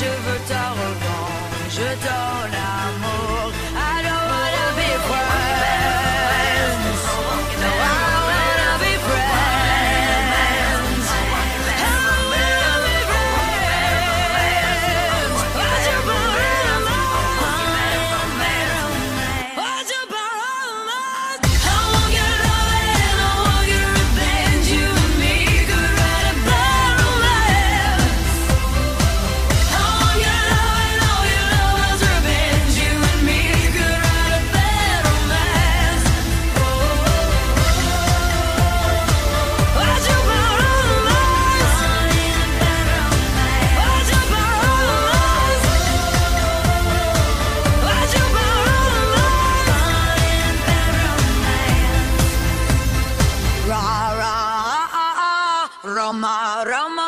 je veux ta revanche, ton amour. I don't wanna be friends. No, I wanna be friends. I wanna be friends. Why'd you borrow mine? Why'd you borrow mine? I want your love and I want your revenge. You and me could write a bad romance. I want your love and all your love was revenge. You and me could write a bad romance. Why'd you borrow mine? Why'd you borrow mine? Why'd you borrow mine? Ra ra Roma Roma.